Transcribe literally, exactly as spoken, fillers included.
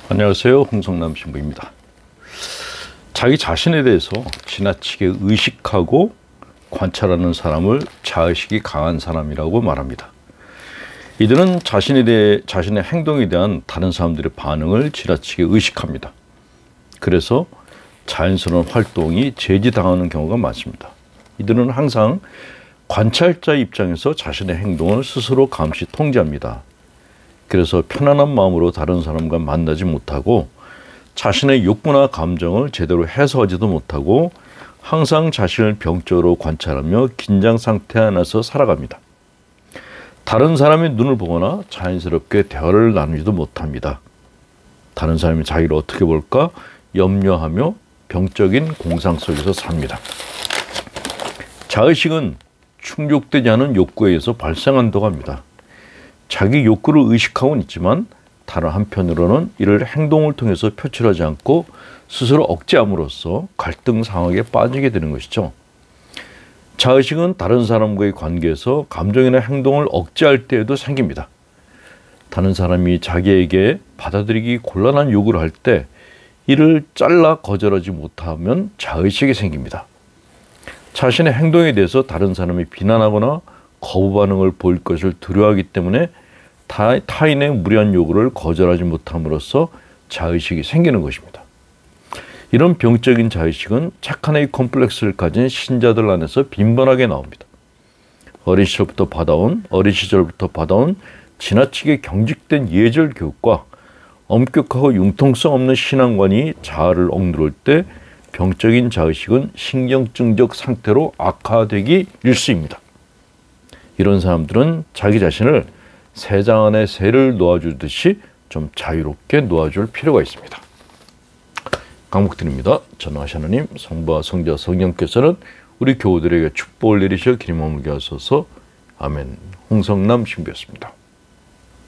안녕하세요. 홍성남 신부입니다. 자기 자신에 대해서 지나치게 의식하고 관찰하는 사람을 자의식이 강한 사람이라고 말합니다. 이들은 자신에 대해, 자신의 행동에 대한 다른 사람들의 반응을 지나치게 의식합니다. 그래서 자연스러운 활동이 제지당하는 경우가 많습니다. 이들은 항상 관찰자 입장에서 자신의 행동을 스스로 감시 통제합니다. 그래서 편안한 마음으로 다른 사람과 만나지 못하고 자신의 욕구나 감정을 제대로 해소하지도 못하고 항상 자신을 병적으로 관찰하며 긴장 상태 안에서 살아갑니다. 다른 사람의 눈을 보거나 자연스럽게 대화를 나누지도 못합니다. 다른 사람이 자기를 어떻게 볼까 염려하며 병적인 공상 속에서 삽니다. 자의식은 충족되지 않은 욕구에 의해서 발생한다고 합니다. 자기 욕구를 의식하고는 있지만 다른 한편으로는 이를 행동을 통해서 표출하지 않고 스스로 억제함으로써 갈등 상황에 빠지게 되는 것이죠. 자의식은 다른 사람과의 관계에서 감정이나 행동을 억제할 때에도 생깁니다. 다른 사람이 자기에게 받아들이기 곤란한 요구를 할 때 이를 잘라 거절하지 못하면 자의식이 생깁니다. 자신의 행동에 대해서 다른 사람이 비난하거나 거부 반응을 보일 것을 두려워하기 때문에 타, 타인의 무리한 요구를 거절하지 못함으로써 자의식이 생기는 것입니다. 이런 병적인 자의식은 착한 의 콤플렉스를 가진 신자들 안에서 빈번하게 나옵니다. 어린 시절부터 받아온, 어린 시절부터 받아온 지나치게 경직된 예절 교육과 엄격하고 융통성 없는 신앙관이 자아를 억누를 때 병적인 자의식은 신경증적 상태로 악화되기 일쑤입니다. 이런 사람들은 자기 자신을 새장 안에 새를 놓아주듯이 좀 자유롭게 놓아줄 필요가 있습니다. 강목드립니다. 전능하신 하나님, 성부와 성자 성령께서는 우리 교우들에게 축복을 내리셔 기름 머물게 하소서. 아멘. 홍성남 신부였습니다.